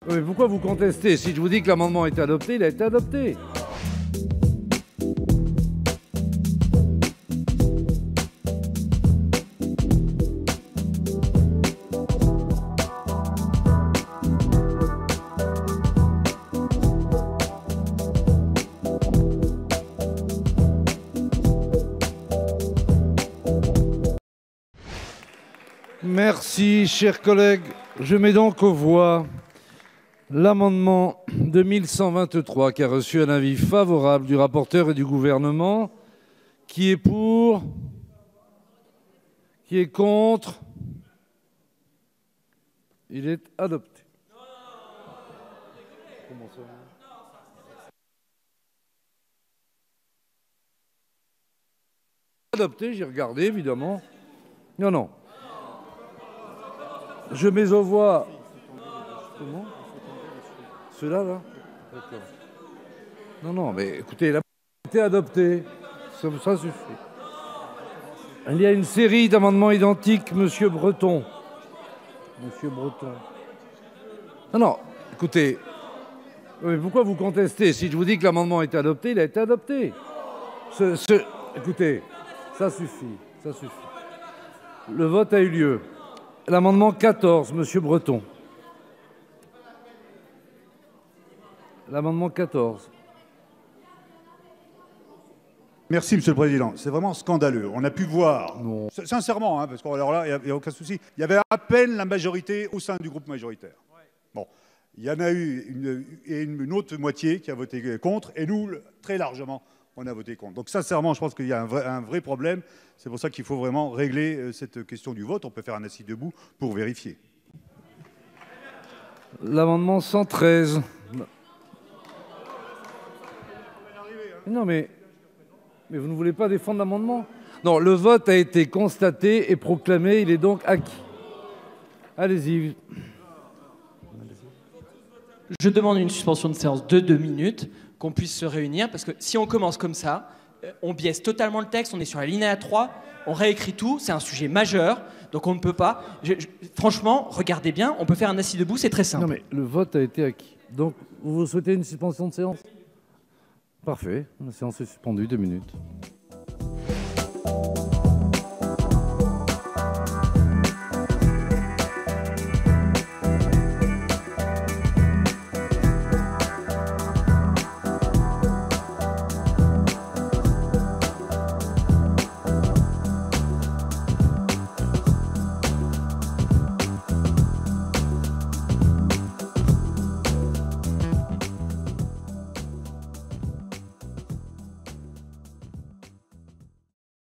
Mais pourquoi vous contestez? Si je vous dis que l'amendement a été adopté, il a été adopté. Merci, chers collègues. Je mets donc aux voix l'amendement 2123 qui a reçu un avis favorable du rapporteur et du gouvernement. Qui est pour? Qui est contre? Il est adopté. Comment ça? Adopté, j'ai regardé évidemment. Non, non. Je mets aux voix. Comment? Ceux-là, là? D'accord. Non, non, mais écoutez, il a été adopté. Ça suffit. Il y a une série d'amendements identiques, Monsieur Breton. Monsieur Breton. Non, non, écoutez. Mais pourquoi vous contestez? Si je vous dis que l'amendement a été adopté, il a été adopté. Écoutez, ça suffit. Ça suffit. Le vote a eu lieu. L'amendement 14, Monsieur Breton. L'amendement 14. Merci, Monsieur le Président. C'est vraiment scandaleux. On a pu voir, sincèrement, hein, parce que alors là, il n'y a aucun souci, il y avait à peine la majorité au sein du groupe majoritaire. Bon, il y en a eu une autre moitié qui a voté contre, et nous, très largement, on a voté contre. Donc sincèrement, je pense qu'il y a un vrai problème. C'est pour ça qu'il faut vraiment régler cette question du vote. On peut faire un assis debout pour vérifier. L'amendement 113. Non, mais vous ne voulez pas défendre l'amendement? Non, le vote a été constaté et proclamé. Il est donc acquis. Allez-y. Je demande une suspension de séance de 2 minutes, qu'on puisse se réunir, parce que si on commence comme ça, on biaise totalement le texte, on est sur la linéa 3, on réécrit tout, c'est un sujet majeur, donc on ne peut pas. Franchement, regardez bien, on peut faire un assis debout, c'est très simple. Non mais le vote a été acquis. Donc vous souhaitez une suspension de séance? Parfait, la séance est suspendue, 2 minutes.